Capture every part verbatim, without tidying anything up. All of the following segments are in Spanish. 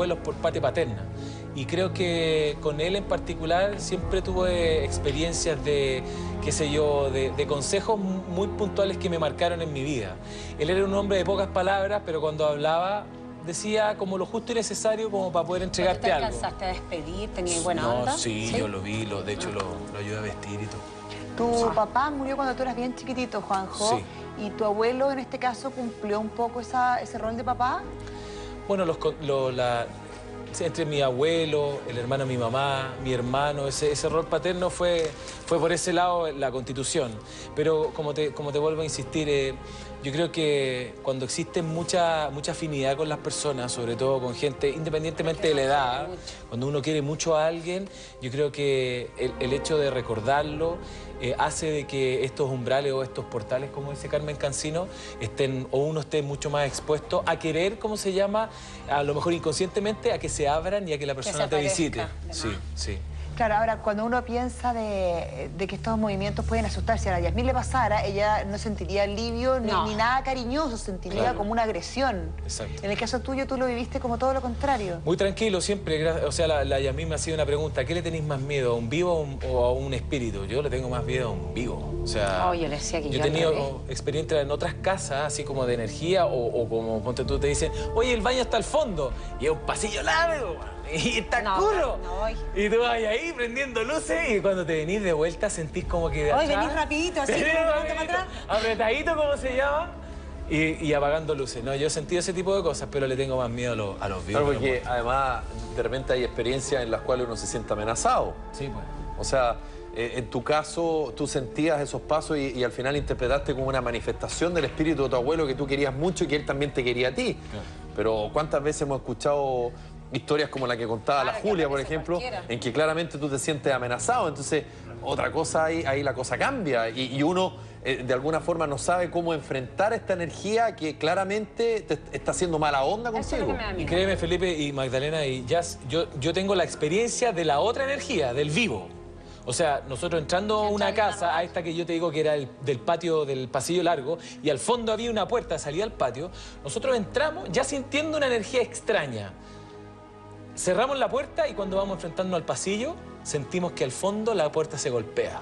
abuelos por parte paterna. Y creo que con él en particular siempre tuve experiencias de, qué sé yo, de, de consejos muy puntuales que me marcaron en mi vida. Él era un hombre de pocas palabras, pero cuando hablaba decía como lo justo y necesario como para poder entregarte algo. ¿Te alcanzaste a despedir? ¿Tenías buena no, onda? Sí, sí, yo lo vi, lo, de hecho lo, lo ayudé a vestir y todo. Tu Sí. papá murió cuando tú eras bien chiquitito, Juanjo. Sí. ¿Y tu abuelo en este caso cumplió un poco esa, ese rol de papá? Bueno, los, lo, la, entre mi abuelo, el hermano de mi mamá, mi hermano, ese, ese rol paterno fue, fue por ese lado la Constitución. Pero como te, como te vuelvo a insistir, eh, yo creo que cuando existe mucha, mucha afinidad con las personas, sobre todo con gente, independientemente de la edad, cuando uno quiere mucho a alguien, yo creo que el, el hecho de recordarlo eh, hace de que estos umbrales o estos portales, como dice Carmen Cancino, estén, o uno esté mucho más expuesto a querer, ¿cómo se llama? A lo mejor inconscientemente, a que se abran y a que la persona te visite. Sí, sí. Claro, ahora, cuando uno piensa de, de que estos movimientos pueden asustar, si a la Yasmín le pasara, ella no sentiría alivio ni, no. ni nada cariñoso, sentiría Claro. como una agresión. Exacto. En el caso tuyo, tú lo viviste como todo lo contrario. Muy tranquilo siempre, o sea, la, la Yasmín me ha sido una pregunta, ¿a qué le tenéis más miedo, a un vivo o a un, o a un espíritu? Yo le tengo más miedo a un vivo, o sea... Oh, yo le decía que yo he yo tenido experiencia en otras casas, así como de energía, o, o como, ponte tú, te dicen, oye, el baño está al fondo, y es un pasillo largo, y está no, oscuro. No voy. Y tú vas ahí prendiendo luces, y cuando te venís de vuelta sentís como que de Hoy atrás... venís rapidito, así, venís como rapidito, para atrás. apretadito, ¿cómo se llama? Y, y apagando luces. No, yo he sentido ese tipo de cosas, pero le tengo más miedo a los, a los vivos. Claro, porque además de repente hay experiencias en las cuales uno se siente amenazado. Sí, pues. O sea, eh, en tu caso tú sentías esos pasos y, y al final interpretaste como una manifestación del espíritu de tu abuelo que tú querías mucho y que él también te quería a ti. Claro. Pero ¿cuántas veces hemos escuchado historias como la que contaba Claro, la que Julia, por aparece ejemplo, cualquiera. en que claramente tú te sientes amenazado? Entonces, otra cosa ahí, ahí la cosa cambia y, y uno eh, de alguna forma no sabe cómo enfrentar esta energía que claramente te está haciendo mala onda Eso es lo contigo. que me da Y miedo. créeme, Felipe y Magdalena y Jazz, yo, yo tengo la experiencia de la otra energía, del vivo. O sea, nosotros entrando a una casa, a esta que yo te digo que era el, del patio, del pasillo largo, y al fondo había una puerta, salía al patio, nosotros entramos ya sintiendo una energía extraña. Cerramos la puerta y cuando vamos enfrentando al pasillo, sentimos que al fondo la puerta se golpea.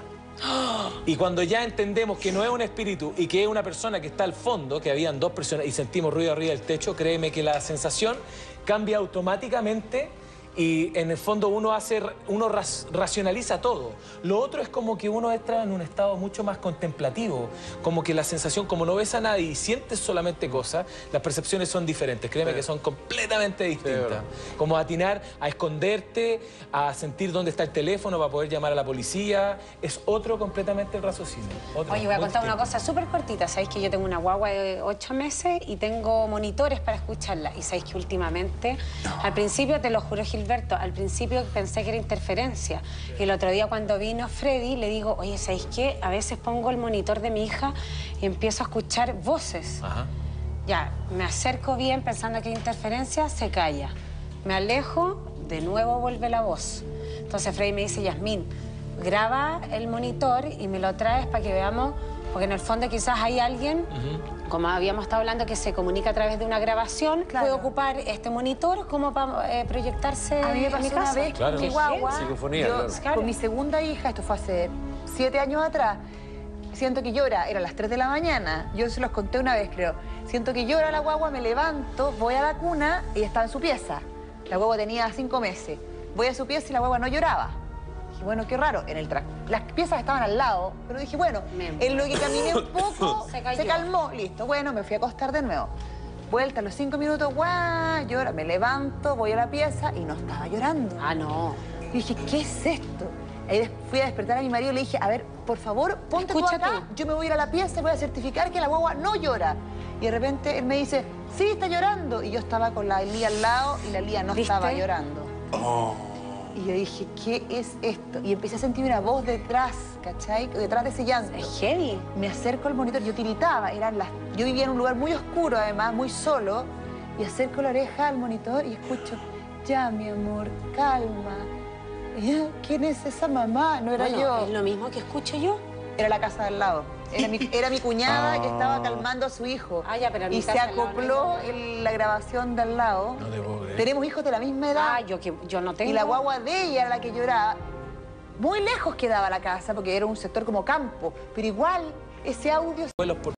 Y cuando ya entendemos que no es un espíritu y que es una persona que está al fondo, que habían dos personas, y sentimos ruido arriba del techo, créeme que la sensación cambia automáticamente y en el fondo uno hace, uno ras- racionaliza todo. Lo otro es como que uno entra en un estado mucho más contemplativo, como que la sensación, como no ves a nadie y sientes solamente cosas, las percepciones son diferentes, créeme Sí. que son completamente distintas. verdad. Como atinar a esconderte, a sentir dónde está el teléfono para poder llamar a la policía, es otro completamente el raciocinio. Otro, Oye, voy a muy contar una distinto. cosa súper cortita. Sabéis que yo tengo una guagua de ocho meses y tengo monitores para escucharla. Y sabéis que últimamente, al principio, te lo juro, Gilberto, al principio pensé que era interferencia. Y el otro día cuando vino Freddy, le digo, oye, ¿sabéis qué? A veces pongo el monitor de mi hija y empiezo a escuchar voces. Ajá. Ya, me acerco bien pensando que hay interferencia, se calla. Me alejo, de nuevo vuelve la voz. Entonces Freddy me dice, Yasmín, graba el monitor y me lo traes para que veamos, porque en el fondo quizás hay alguien, Ujú. como habíamos estado hablando, que se comunica a través de una grabación, Claro. puede ocupar este monitor como para eh, proyectarse A mí me en pasó mi una casa. vez Claro. con mi Qué guagua, Psicofonía, yo, claro. con mi segunda hija, esto fue hace siete años atrás, siento que llora, eran las tres de la mañana, yo se los conté una vez, creo. Siento que llora la guagua, me levanto, voy a la cuna y está en su pieza. La guagua tenía cinco meses. Voy a su pieza y la guagua no lloraba. Dije, bueno, qué raro. En el tra... Las piezas estaban al lado, pero dije, bueno, Me en lo que caminé un poco, Se se, cayó. calmó. Listo, bueno, me fui a acostar de nuevo. Vuelta a los cinco minutos, guau, llora. Me levanto, voy a la pieza y no estaba llorando. Ah, no. Y dije, ¿qué es esto? Ahí des- fui a despertar a mi marido y le dije, a ver, por favor, ponte tú Escucha acá. tú. Yo me voy a ir a la pieza y voy a certificar que la guagua no llora. Y de repente él me dice, sí, está llorando. Y yo estaba con la Lía al lado y la Lía no ¿Viste? estaba llorando. Y yo dije, ¿qué es esto? Y empecé a sentir una voz detrás, ¿cachai? Detrás de ese llanto. Es heavy. Me acerco al monitor, yo tiritaba, eran las... Yo vivía en un lugar muy oscuro, además, muy solo. Y acerco la oreja al monitor y escucho, ya, mi amor, calma. Y yo, ¿quién es esa mamá? No era Bueno, yo. es lo mismo que escucho yo. Era la casa de al lado. Era mi, era mi cuñada que estaba calmando a su hijo. Ah, ya, pero en mi y se casa al lado acopló no hay el- la grabación de al lado. No te puedo creer. Tenemos hijos de la misma edad. Ah, yo, que- yo no tengo. Y la guagua de ella era la que lloraba. Muy lejos quedaba la casa porque era un sector como campo. Pero igual, ese audio... Vuelos por